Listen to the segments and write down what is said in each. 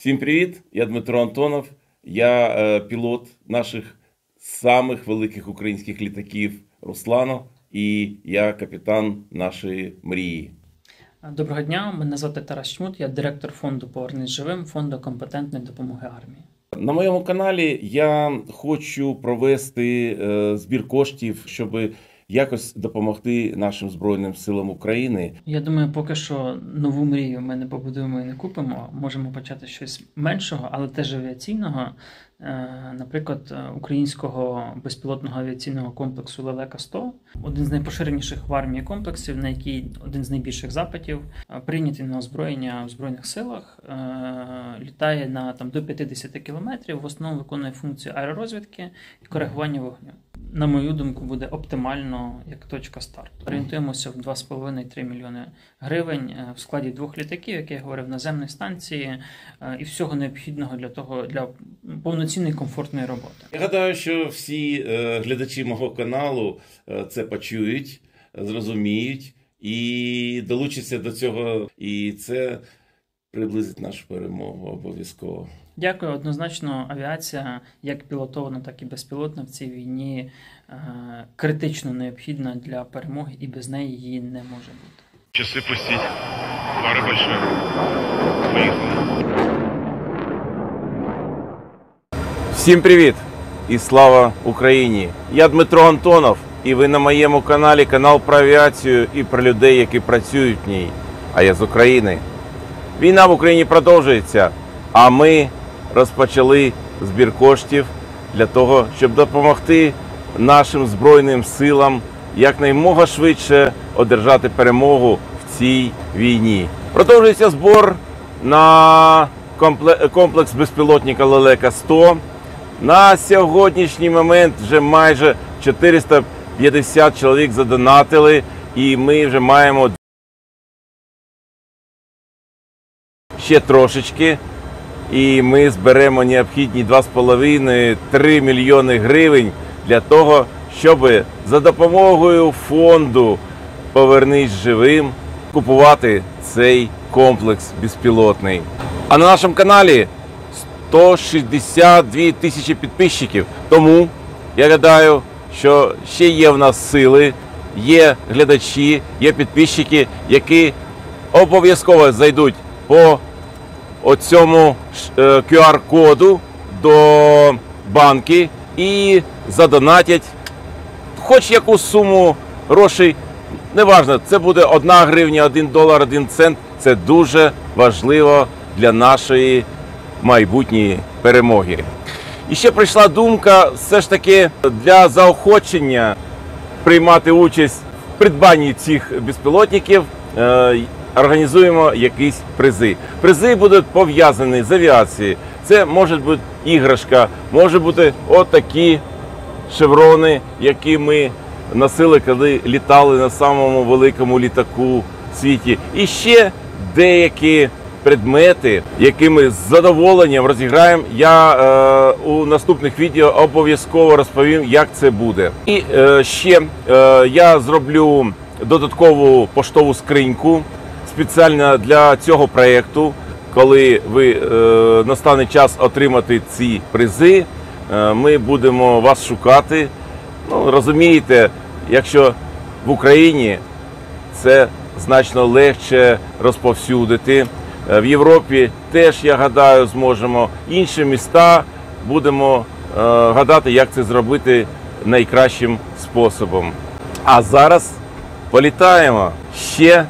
Всім привіт! Я Дмитро Антонов, я пілот наших самих великих українських літаків «Руслано» і я капітан нашої мрії. Доброго дня, мене звати Тарас Чмут, я директор фонду «Повернись живим», фонду компетентної допомоги армії. На моєму каналі я хочу провести збір коштів, щоб якось допомогти нашим Збройним силам України. Я думаю, поки що нову мрію ми не побудуємо і не купимо. Можемо почати щось меншого, але теж авіаційного. Наприклад, українського безпілотного авіаційного комплексу Лелека-100. Один з найпоширеніших в армії комплексів, на який один з найбільших запитів, прийнятий на озброєння в Збройних силах, літає до 50 кілометрів, в основному виконує функцію аеророзвідки і коригування вогню. На мою думку, буде оптимально як точка старту. Орієнтуємося в 2,5-3 мільйони гривень в складі 2 літаків, як я говорив, наземної станції і всього необхідного для повноцінної комфортної роботи. Я гадаю, що всі глядачі мого каналу це почують, зрозуміють і долучаться до цього. І це приблизить нашу перемогу обов'язково. Дякую. Однозначно, авіація, як пілотована, так і безпілотна в цій війні критично необхідна для перемоги, і без неї її не може бути. Часы пустить. Пары большие. Поехали. Всім привіт і слава Україні! Я Дмитро Антонов, і ви на моєму каналі, канал про авіацію і про людей, які працюють в ній. А я з України. Війна в Україні продовжується, а ми розпочали збір коштів для того, щоб допомогти нашим Збройним силам якнаймога швидше одержати перемогу в цій війні. Продовжується збір на комплекс безпілотника Лелека-100. На сьогоднішній момент вже майже 450 чоловік задонатили, і ми вже маємо ще трошечки. І ми зберемо необхідні 2,5-3 мільйони гривень для того, щоб за допомогою фонду «Повернись живим» купувати цей комплекс безпілотний. А на нашому каналі 162 тисячі підписчиків. Тому я гадаю, що ще є в нас сили, є глядачі, є підписчики, які обов'язково зайдуть по оцьому QR-коду до банки і задонатять хоч яку суму грошей. Неважно, це буде 1 гривня, 1 долар, 1 цент. Це дуже важливо для нашої майбутньої перемоги. І ще прийшла думка все ж таки для заохочення приймати участь в придбанні цих безпілотників. Організуємо якісь призи. Призи будуть пов'язані з авіацією. Це може бути іграшка, може бути отакі шеврони, які ми носили, коли літали на самому великому літаку в світі. І ще деякі предмети, які ми з задоволенням розіграємо. Я у наступних відео обов'язково розповім, як це буде. І ще я зроблю додаткову поштову скриньку спеціально для цього проєкту. Коли настане час отримати ці призи, ми будемо вас шукати. Розумієте, якщо в Україні це значно легше розповсюдити. В Європі теж, я гадаю, зможемо. Інші міста будемо гадати, як це зробити найкращим способом. А зараз політаємо. Ще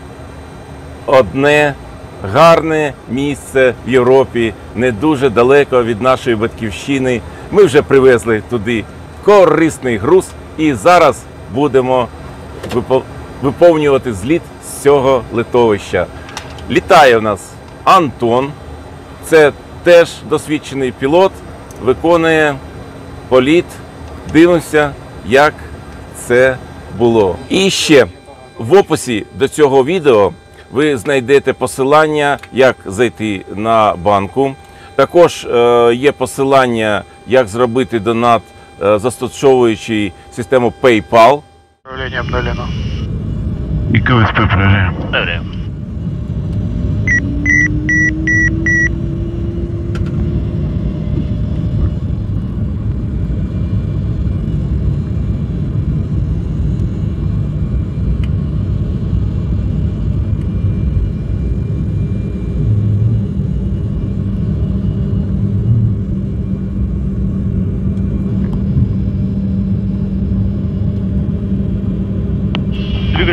одне гарне місце в Європі, не дуже далеко від нашої батьківщини. Ми вже привезли туди корисний груз і зараз будемо виповнювати зліт з цього литовища. Літає в нас Антон, це теж досвідчений пілот, виконує політ. Дивимося, як це було. І ще в описі до цього відео ви знайдете посилання, як зайти на банку. Також є посилання, як зробити донат, застосовуючи систему PayPal. Управление обновлено. И КВСП проверяем. Проверяем.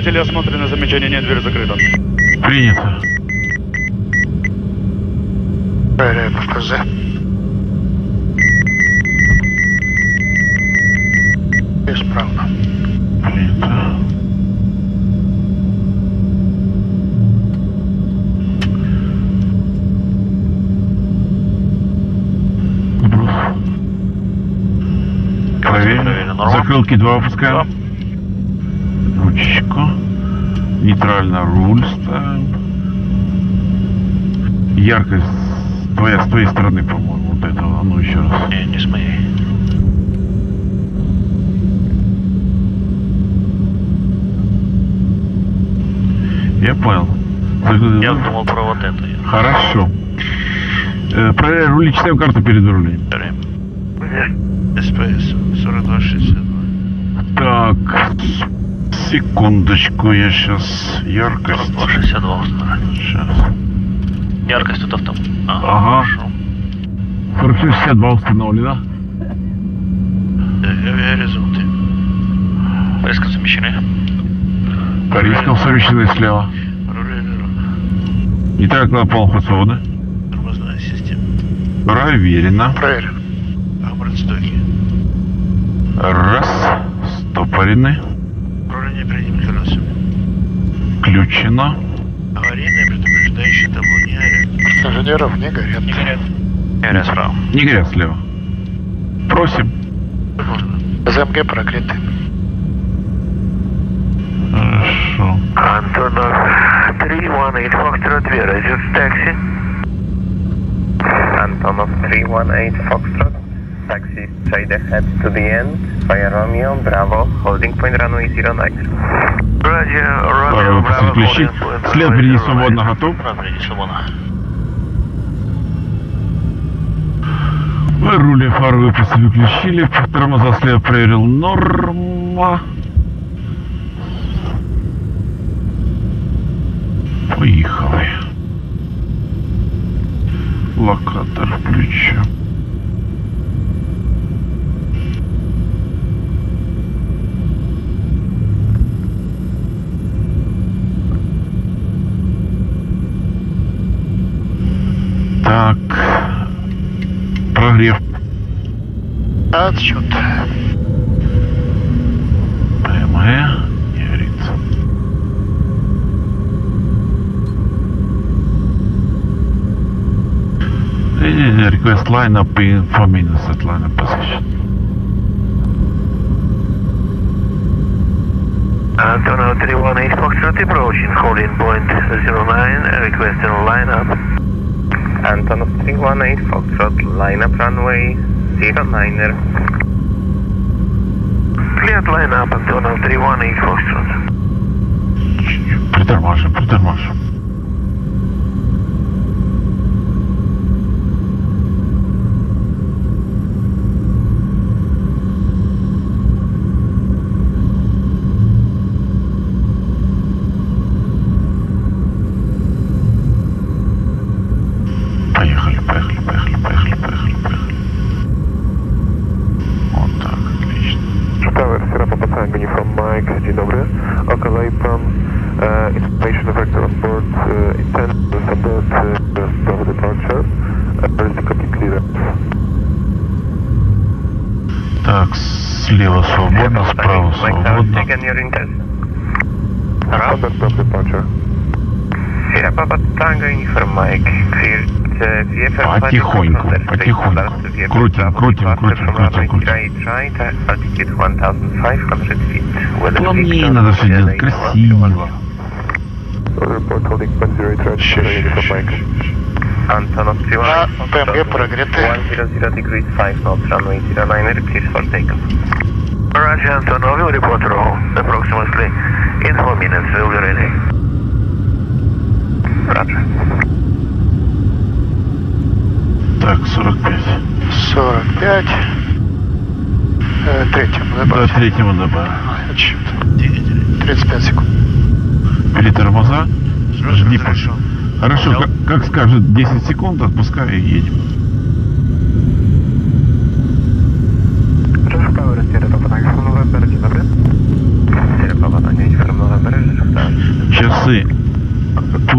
Двигатели осмотрены, замечания нет, дверь закрыта. Принято. Проверяю по ФЗ. Исправно. Принято. Вопрос. Проверим. Закрылки 2 опускаем. Ручечку. Нейтрально руль ставим. Яркость с твоей стороны, по-моему, вот этого. А ну еще раз. Не с моей. Я понял. Я думал про вот это. Хорошо. Проверяй рули, читаем карту перед рулем. СПС 4262. Так, секундочку, я сейчас яркость. 4262. Сейчас. Яркость тут авто. Ага. 4662 установлено. Горизонты. Резко замещены. По рискам совмещены слева. Не так на полный свободы. Тормозная система. Проверено. Проверь. Обратстоки. Раз. Стопорены. Управление передними колесами. Включено. Аварийное предупреждающее табло не горят. Инженеров не горят. Не горят. Не горят справа. Не горят слева. Просим. ЗМГ прогреты. Хорошо. Антонов 318 Foxtrot, where is your taxi? Antonov 318 Foxtrot, taxi straight ahead to the end, via Romeo, Bravo, holding point runway 09. Roger, Пора Romeo, выпустить Bravo, ключи. holding point След runway впереди 09. свободно готов. Впереди свободно. Вырули, фары выпустили, включили. Тормоза слева проверил. Норма. Поехали. Локатор включу. Так. Прогрев. Отсчет. ПМГ. Не горит. Request lineup info minus at lineup position. Antonov 318 Foxtrot approaching, holding point 09, requesting lineup. Antonov 318 Foxtrot, lineup runway 09er. Cleared lineup, Antonov 318 Foxtrot. Притормаживаем, притормаживаем. Поехали, поехали, поехали, поехали, поехали, поехали. Вот так, отлично. Tower Sierra Tango from Mike, dzień dobry. Okalaj pan information vector on board intended to support Bravo departure. Where is the copy clearance? Так, слева свободно, справа Mike Tower, свободно. again your intel. Standard Bravo departure. Sierra Papa Tango, inform Mike, cleared VFR. Потихоньку, потихоньку. Крутим, крутим, крутим, крутим, крутим. Right, altitude 1500 feet. Ну, мне надо все делать красиво. Report holding point 08 right, from Mike. Antonov 318 ПМГ прогреты. 100 degrees 5 knots, runway 09er, clear for takeoff. Roger, Antonov, you report roll. Approximately in 4 minutes, we'll be ready. Roger. Так, 45. 45. Третьему До добавить. третьего добавим. Отсчет. 35 секунд. Перетормоза. Жди, Хорошо. Хорошо, как скажет 10 секунд, отпускай и едем. Tower Sierra Papa Tango from November, dzień dobry. Sierra Papa Tango, inform November,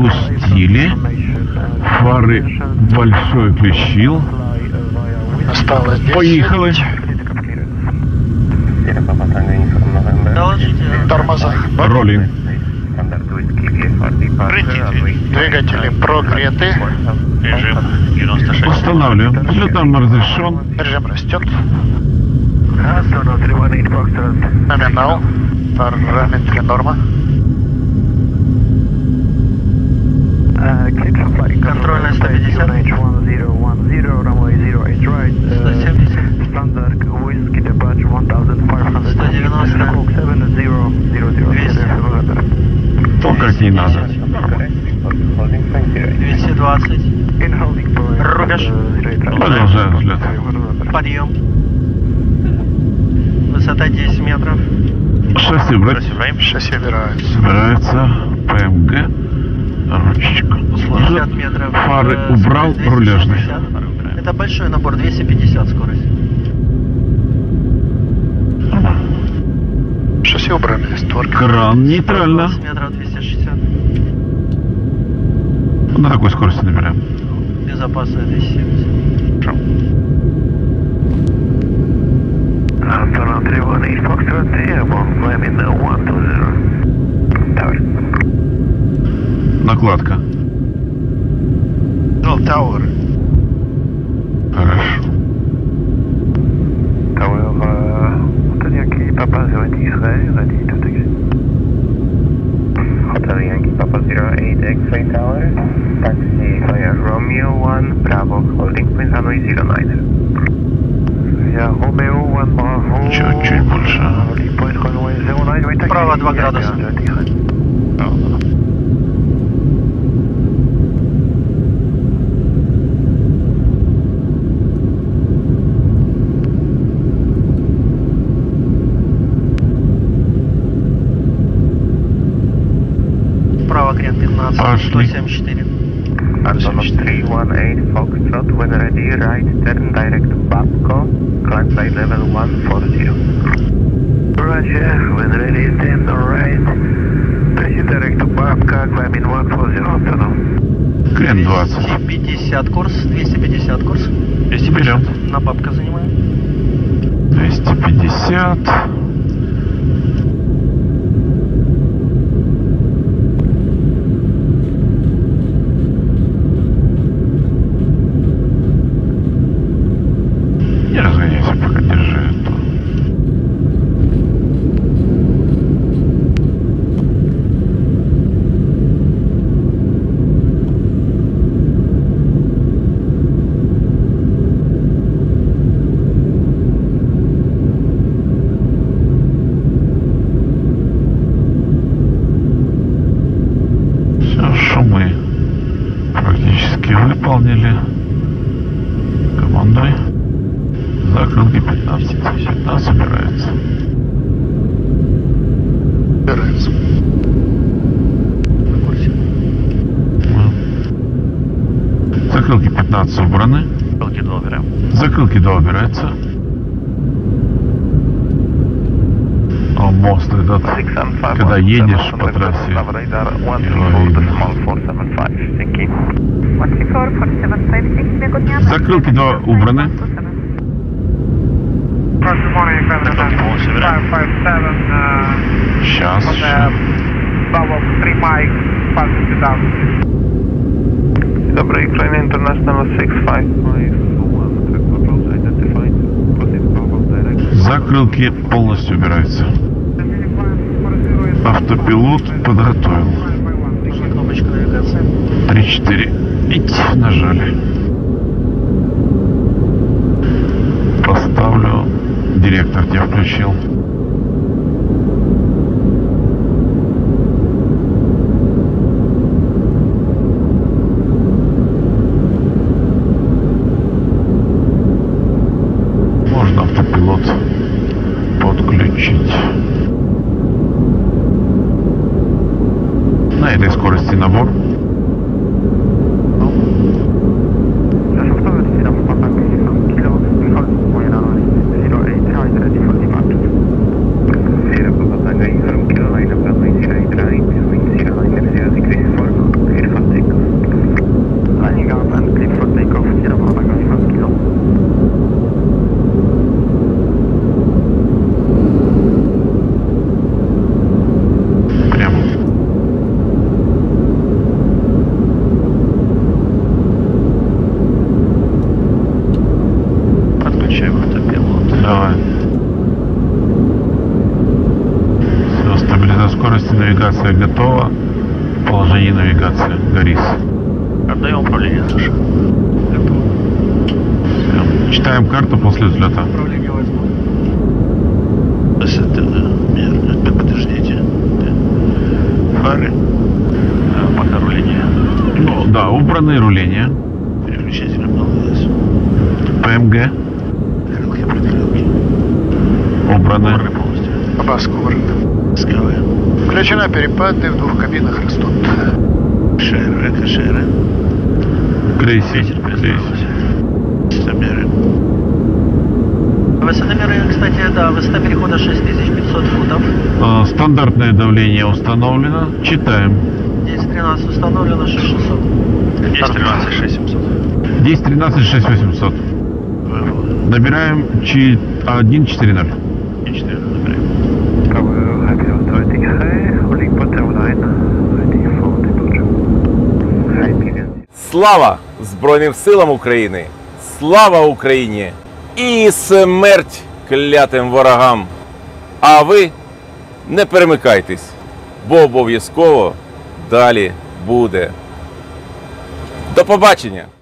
Запустили. Фары большой включил. Осталось 10. Поехали. Доложите. Тормоза. Роллинг. Двигатели прогреты. Режим 96. Устанавливаем. Взлет нам разрешен. Режим растет. Sono 318 Foxtrot. Номинал. Параметры норма. Контрольная 150. Runway 08 right. 170. Standard Whiskey Departure 1500. 190. Squawk 7000. 200. То, как не надо. 220. In holding point. Рубеж. Продолжаем взлет. Подъем. Высота 10 метров. Шасси брать. Шасси убирается. Собирается. ПМГ. Ручечка. 60 метров. Фары убрал, 260. рулежный. Это большой набор, 250 скорость. Шасси убрали. Створки. Кран нейтрально. 20 метров, 260. На такой скорости набираем. Безопасная 270. Sono 318 Foxtrot. Airborne climbing 120. Tower. Накладка. Tower. Хорошо. Tower. Hotel Yankee Papa 0 X-ray. Ready to taxi. Hotel Yankee Papa 08 X-ray Tower. Taxi via Romeo 1 Bravo. Holding point runway 09. Yeah, Romeo 1 Bravo. Чуть-чуть больше. Holding point runway 09. We taxi. Право 2 градуса. Право крен 15. Пошли. 174. Antonov 318 Foxtrot, when ready, right turn direct to Babco, climb by level 140. Roger, when ready, stand right. Proceed direct to Babka, climbing 140. Tunnel. Крен 20. 250 курс, 250 курс. Берем. На бабка занимаем. 250. Не разгоняйся, пока держи эту. Все, шумы практически выполнили. Командой. Закрылки 15. 15 собирается. Убирается. На курсе. Закрылки 15 убраны. Закрылки 2 убираем. Закрылки 2 убирается. О, мост этот, когда едешь по трассе, его видно. Закрылки 2 убраны. Сейчас. Добрый, Ukraine International 655. Закрылки полностью убираются. Автопилот подготовил. Кнопочка навигации. 3-4. Идти нажали. Поставлю. Директор тебя включил. Можно автопилот подключить. На этой скорости набор. Навигация готова. Положение навигации. Горис. Отдаем управление наше. Читаем карту после взлета. Управление возьму. Подождите. Фары. Пока руление. Ну, да, убранные руления. Переключатель обновилось. ПМГ. Крылки, прокрылки. Убраны. Полностью. Абаску вырыто. Скалы. Включена перепады, в двух кабинах растут. Шеры, экошеры. Крейсер. Ветер перестроился. Высотомеры. Высотомеры, кстати, да, высота перехода 6500 футов. Стандартное давление установлено. Читаем. 10-13 установлено 6600. 10-13 6700. 10-13 6800. Набираем 140. 4 набираем. Tower Happy Authority High, holding bottom line, ready for departure. High begin. Слава Збройним силам України! Слава Україні! І смерть клятим ворогам! А ви не перемикайтесь, бо обов'язково далі буде. До побачення!